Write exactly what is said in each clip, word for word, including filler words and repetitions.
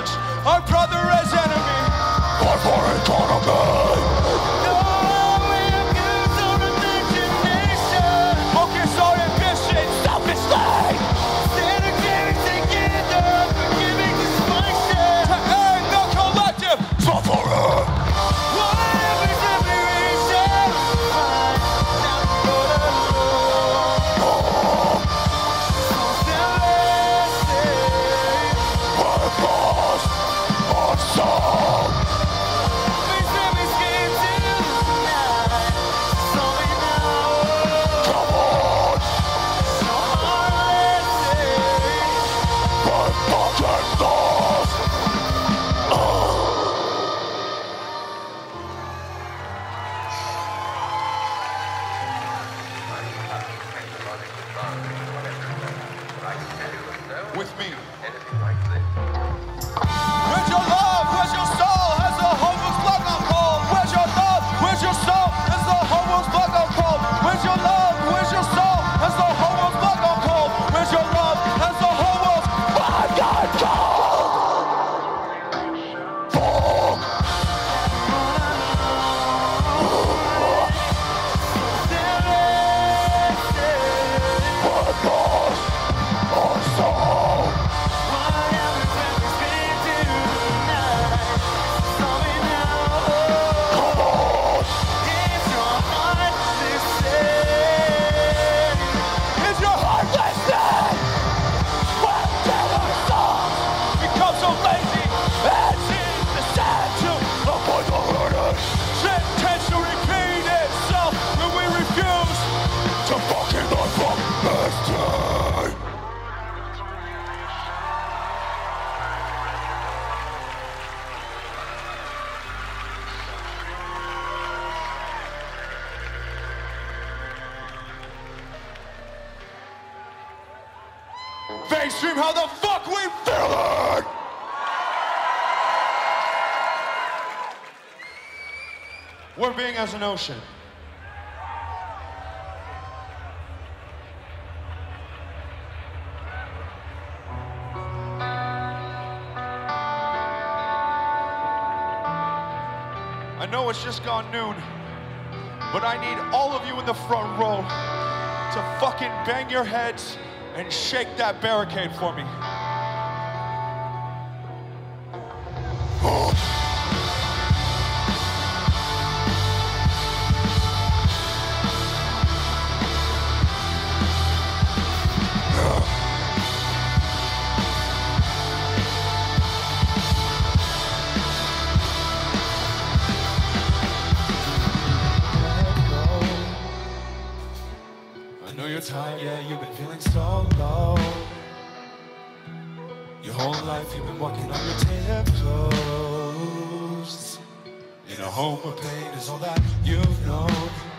message. Our brother is enemy. Fight for economy. No, we have used our imagination. Focus on ambition. Selfishly. Stand together, forgiving dysfunction. To earn the collective Suffering. whatever's every reason. Now for the Lord. Something less safe. Purpose. Our soul. Please let me skip tonight. So we know. Come on. No heartless safe. But fucking lost. With me. Where's your love? Where's your soul? Has the homeless blood gone cold? Where's your love? Where's your soul? Has the homeless blood gone cold? Where's your love? Where's your soul? Has the homeless blood gone cold? Where's your love? Has the homeless blood gone cold? Fuck. Purpose. Our soul. Come on. Is your heart listening? Why did our songs become so lazy and seem to stand to Avoid the hurting. Shit tends to repeat itself when we refuse. To fucking learn from mistake. Mainstream, how the fuck we feel it? We're being as an ocean. I know it's just gone noon, but I need all of you in the front row to fucking bang your heads and shake that barricade for me. I know you're tired, yeah, you've been feeling so low. Your whole life you've been walking on your tiptoes. In a home where pain is all that you've known.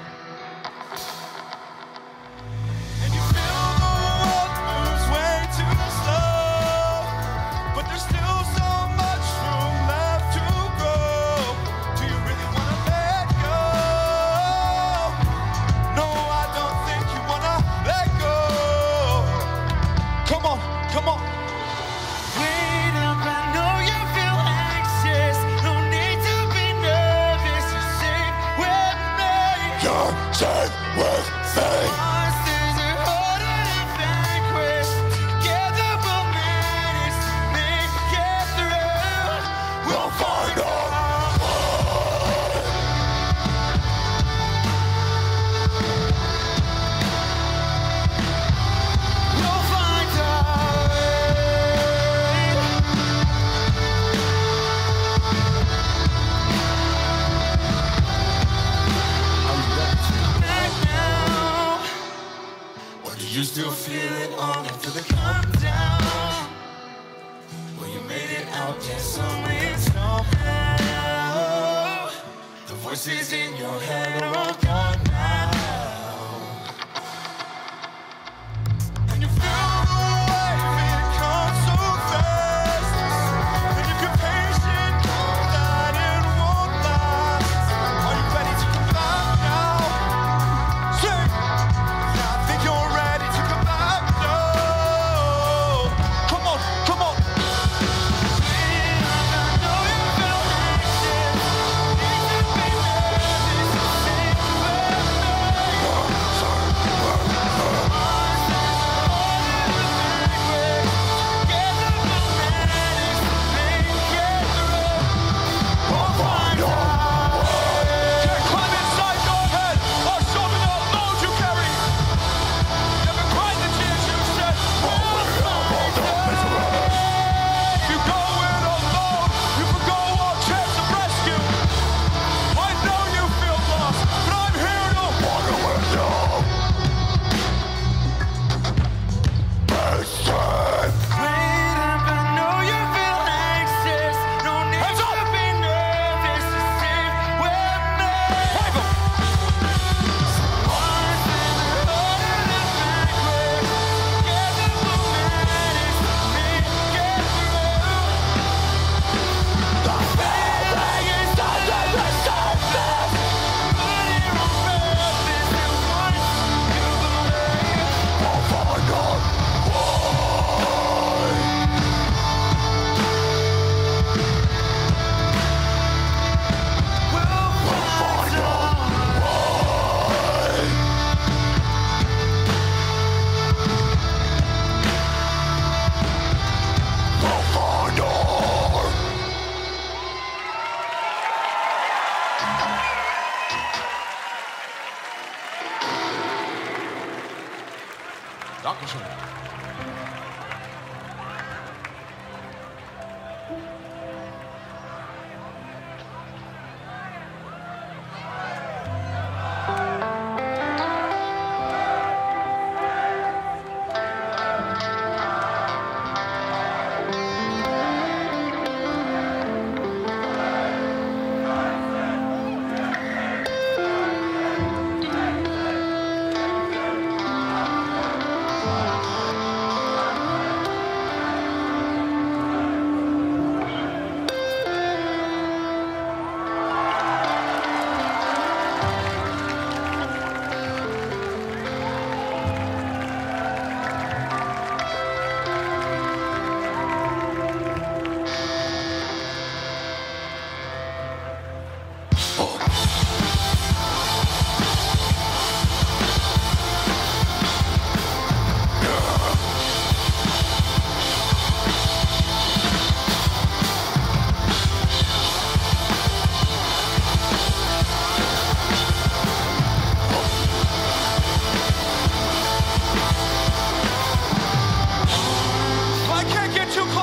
And you feel the world moves way too slow, but there's still so much room left to grow. Do you really wanna let go? No, I don't think you wanna let go. Come on, come on. Wait up, I know you feel anxious. No need to be nervous. You're safe with me. You're safe with me. Monsters are harder to vanquish. Together we'll manage to make it through. We'll find a We'll find our way. Right now, Or do you still feel it all after the come down? Well, you made it out, yeah, somewhere, somehow. The voices in your head are all gone now. and you feel the wave, it comes so fast. And if you're patient, know that it won't last. Are you ready to come back now? Sing. Yeah, I think you're ready to come back now. Come on, come on. Wait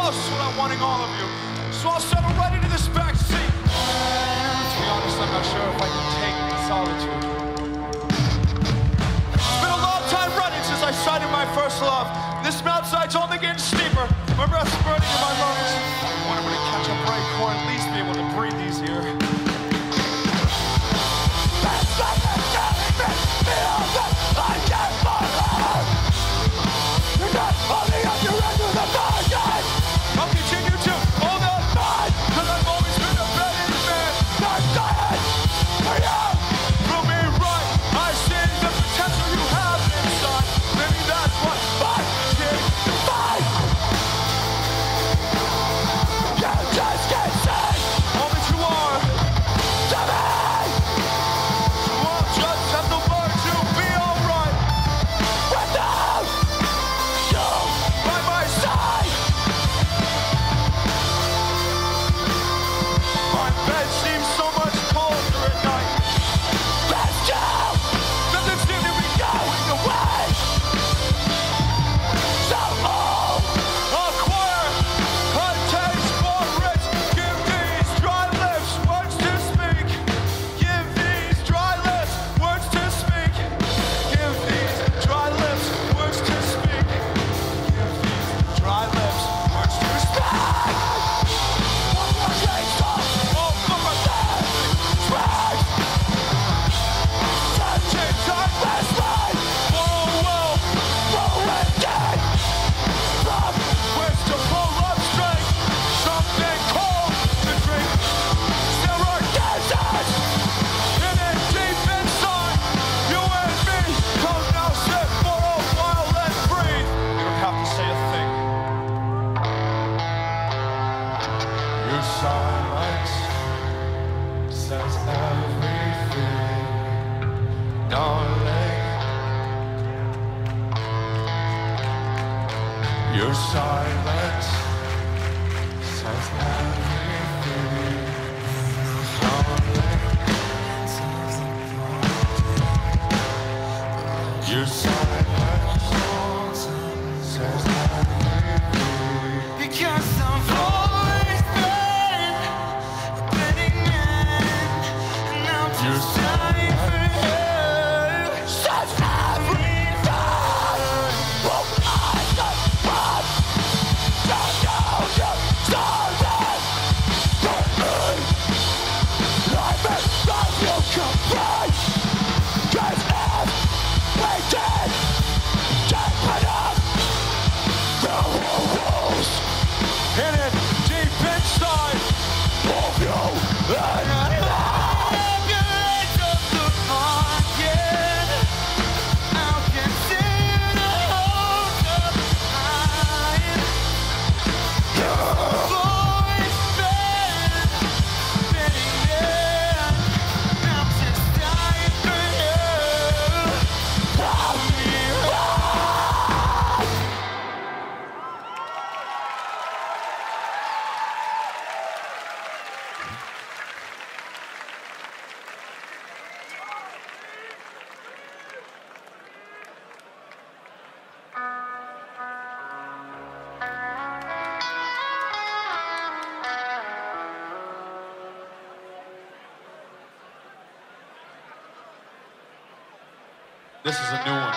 close without wanting all of you. So I'll settle right into this back seat. To be honest, I'm not sure if I can take the solitude. It's been a long time running since I sighted my first love. This mountainside's only getting steeper. My breath's burning in my lungs. I wonder when I catch a break or at least be able to breathe easier. I'll continue to hold on, cause I've always been a better man. Prove me right, I see the potential you have inside. Maybe that's what I did to fight. You just can't say all that you are to me. You all just have to learn to be alright without you by my side. My bed seems so much colder at night. Let's go! Doesn't seem to be going away. So oh, acquire a taste for rich. Give these dry lips words to speak. Give these dry lips words to speak. Give these dry lips words to speak. Give these dry lips words to speak. Oh, for my dad, right. Such a darkness, right. Whoa, whoa, whoa, and dead. From which to pull up strength, something cold to drink. There are deserts in it deep inside. You and me, come now sit for a while and breathe. You don't have to say a thing. Your silence says everything, darling. Your silence says everything, darling. Your silence says everything. Because I've always been a betting man, and I'm just dying for you. Says everything. Well, I just want to know you started for me. Life is not you complete. Cause if we did deep enough, there were rules In it deep inside. of you and This is a new one.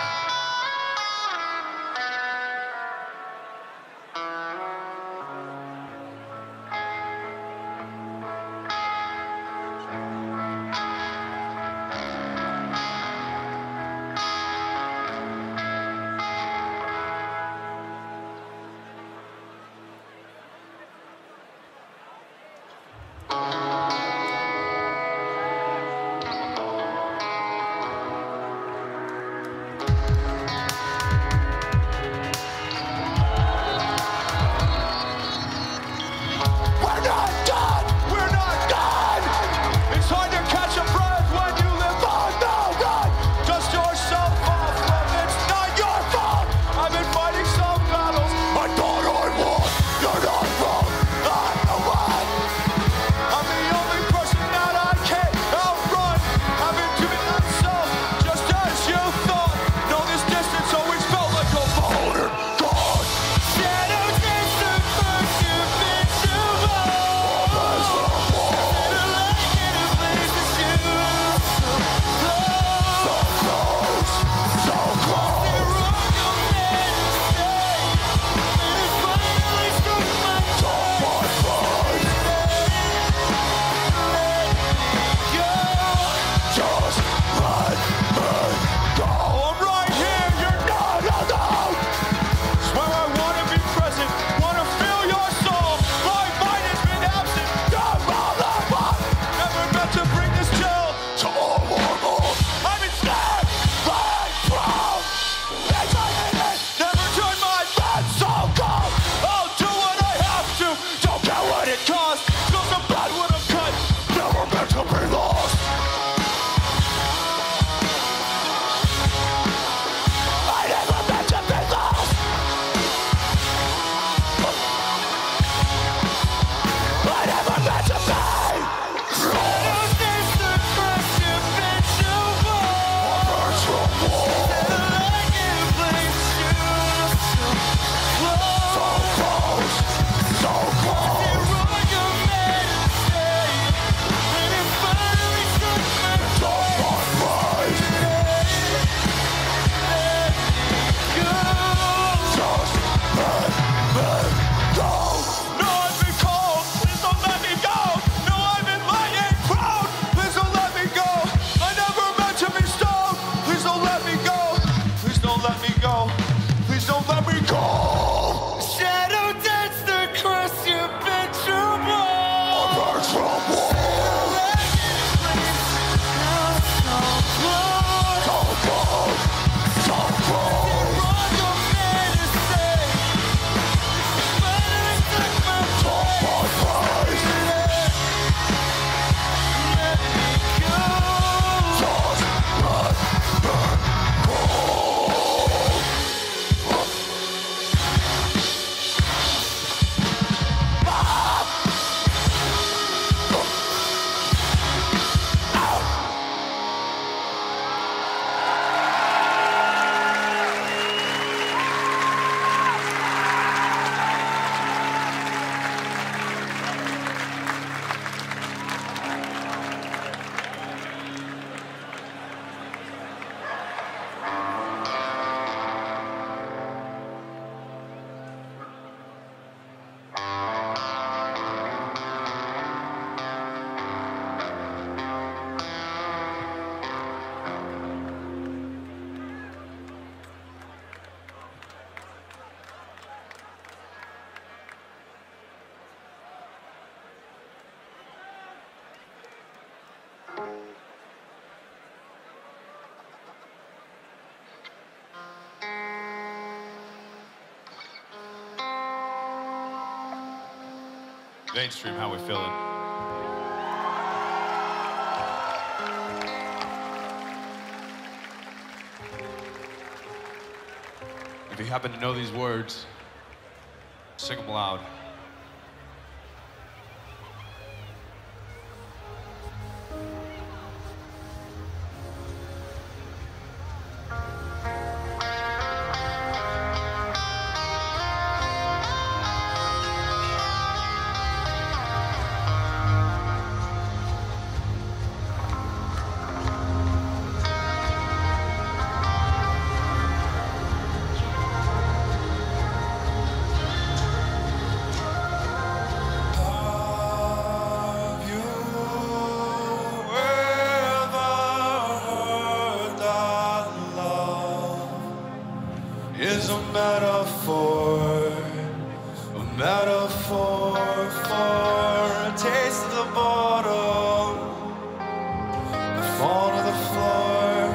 Mainstream, how we feeling? If you happen to know these words, sing them loud. Is a metaphor, a metaphor for a taste of the bottom, the fall to the floor.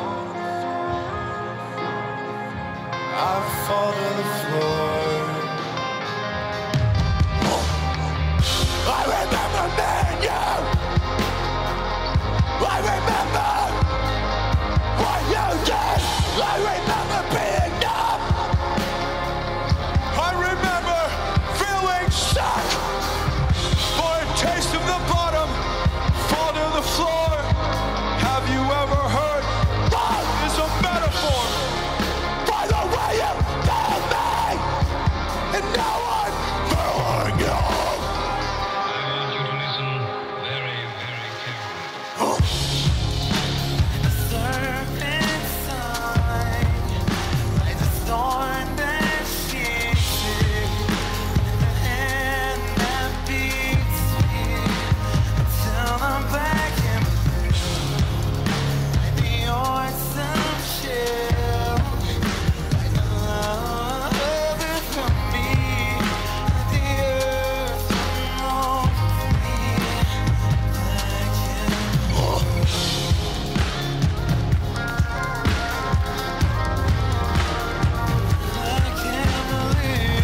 I fall to the floor. I remember me and you. I remember what you did. I remember being numb. I remember feeling Suck. for a taste of the bottom, fall to the floor. Have you ever heard? What? Is a metaphor. By the way you feel me, and now I'm feeling you. I want you to listen very, very carefully. Serpent sign, like the thorn that shakes it, and the hand that beats me until I'm back in like the awesome shell, like the love is from me, like the earth from me, like you. I can't believe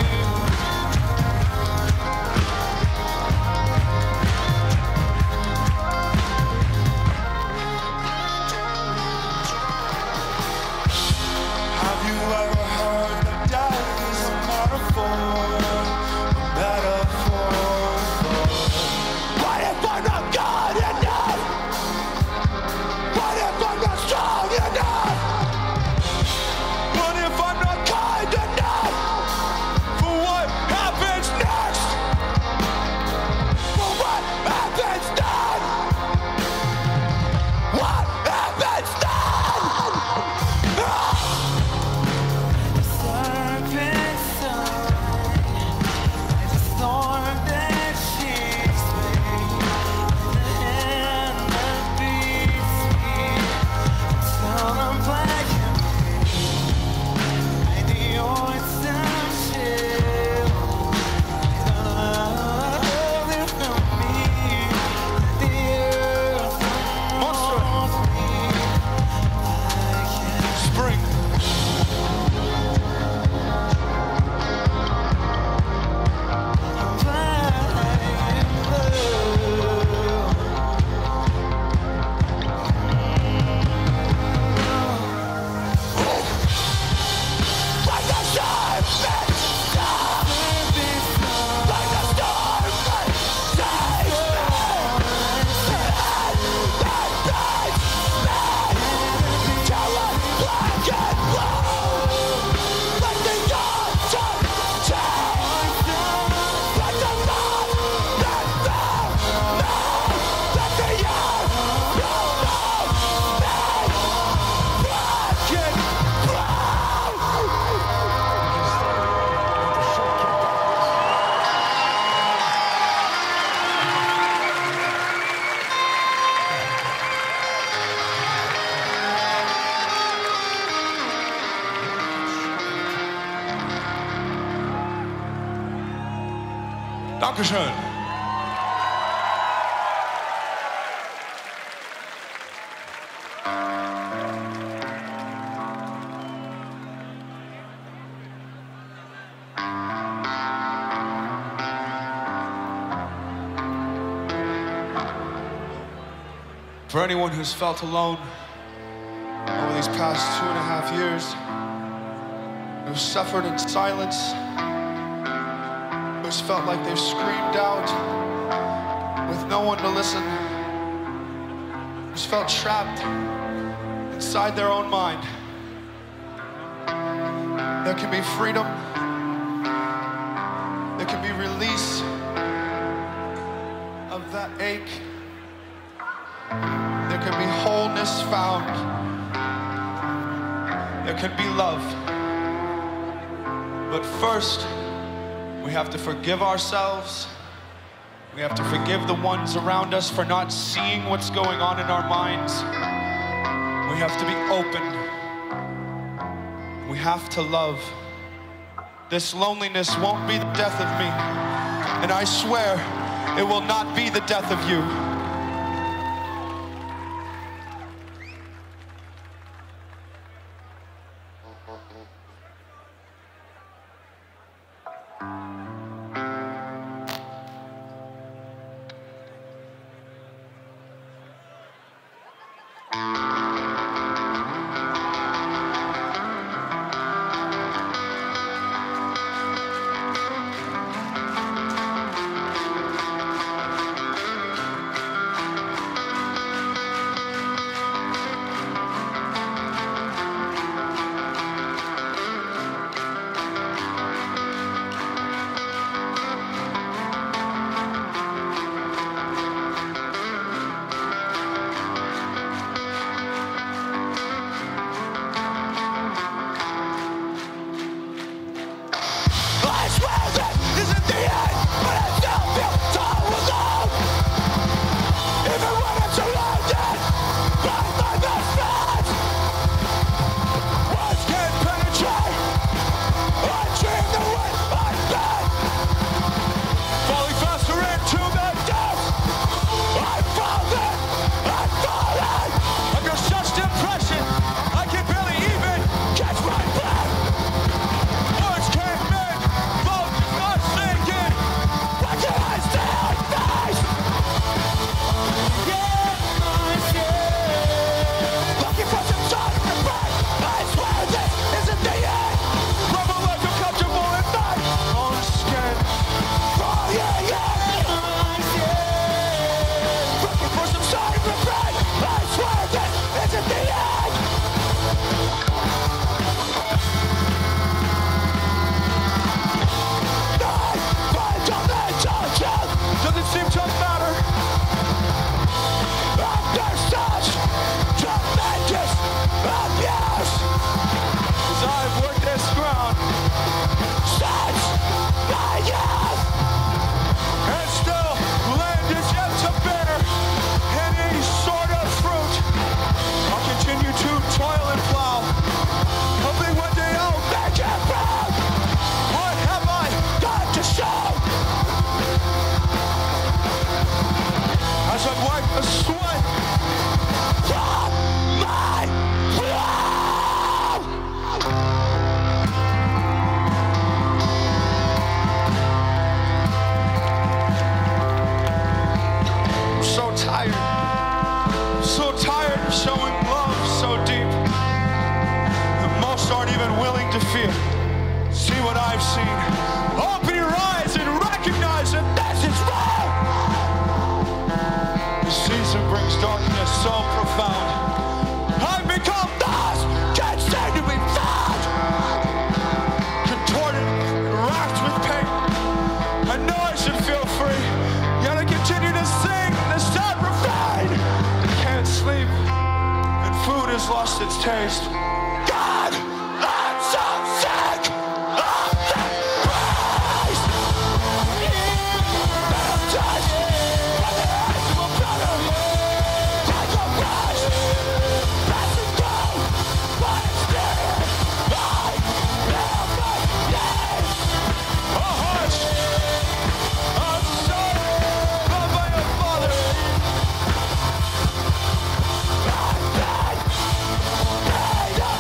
Have you ever heard that death is a metaphor? A metaphor What if I'm not good enough? What if I'm not strong enough? What if I'm not Kind enough? for what happens next? For what happens then? What happens then? Serpent sign, like the thorn that shakes me, like the hand that beats me until I'm black and blue, like the awesome shell, like the love that from me, like the earth from me, like you. Spring. Like a serpent stung. Like a serpent stings me. And that bites me till I'm black and blue. Like the autumn change. Like the love that found me. Like the year rolled on me. Black and blue. Dankeschön. For anyone who's felt alone over these past two and a half years, who's suffered in silence, who's felt like they've screamed out with no one to listen, who's felt trapped inside their own mind, there can be freedom, there can be release of that ache, there can be wholeness found, there can be love. But first, we have to forgive ourselves. We have to forgive the ones around us for not seeing what's going on in our minds. We have to be open. We have to love. This loneliness won't be the death of me. And I swear, it will not be the death of you. Lost its taste. God, I'm so sick of this place. Baptized by the eyes of a brother, like a rush, passing through my experience. I never live. A hush, a son loved by a father. I'm dead.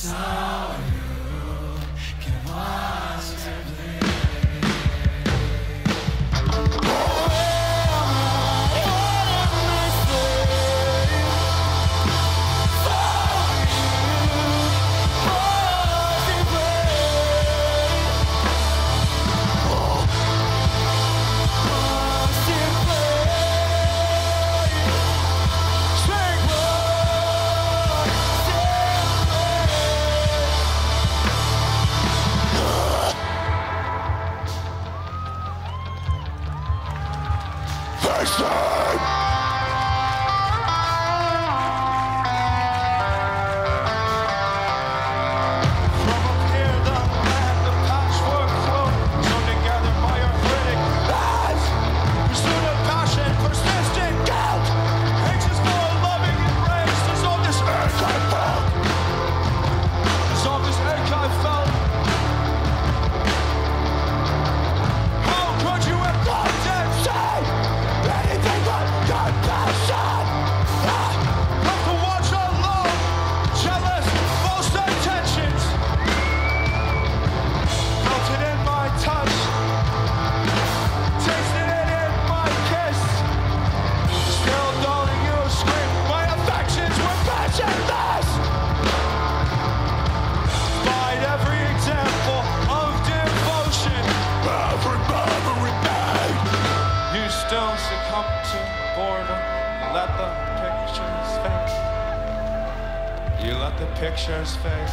You let the pictures fade.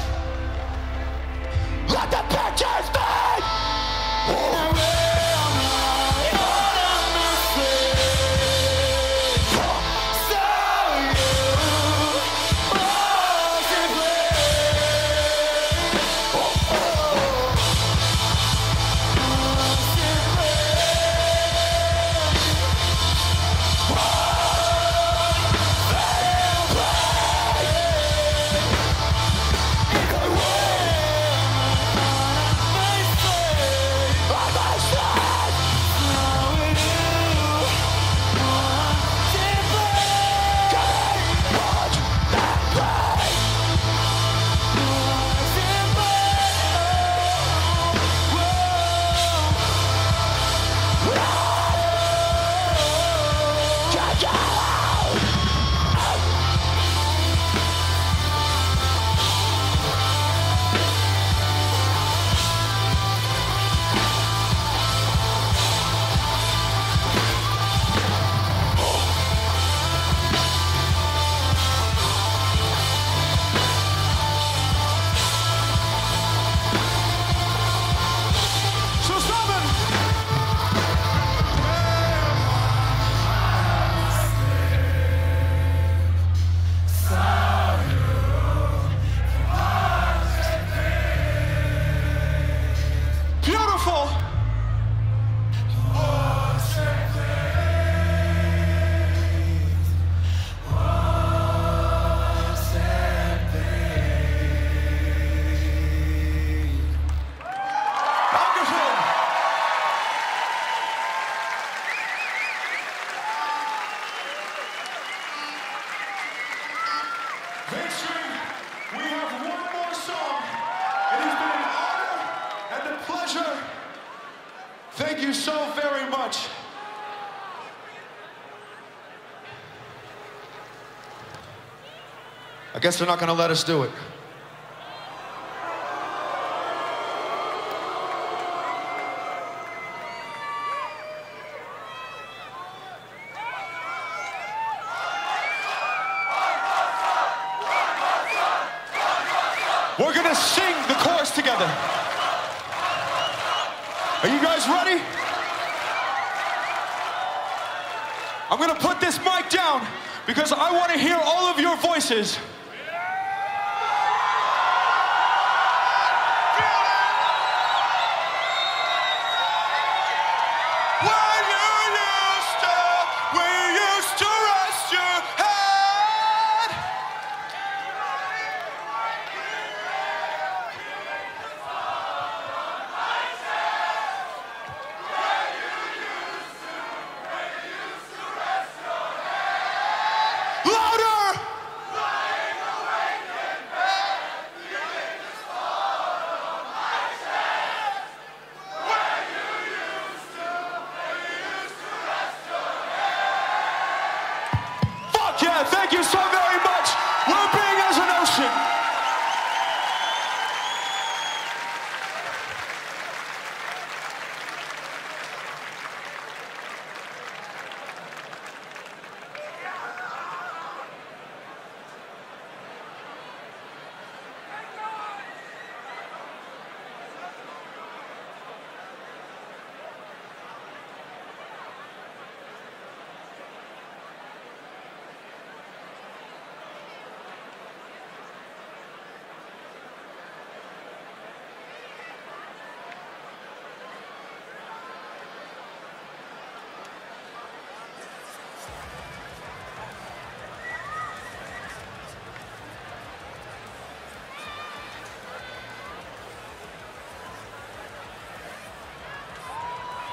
Let the pictures fade! Victory, we have one more song. It has been an honor and a pleasure. Thank you so very much. I guess they're not gonna let us do it. We're gonna sing the chorus together. Are you guys ready? I'm gonna put this mic down because I want to hear all of your voices.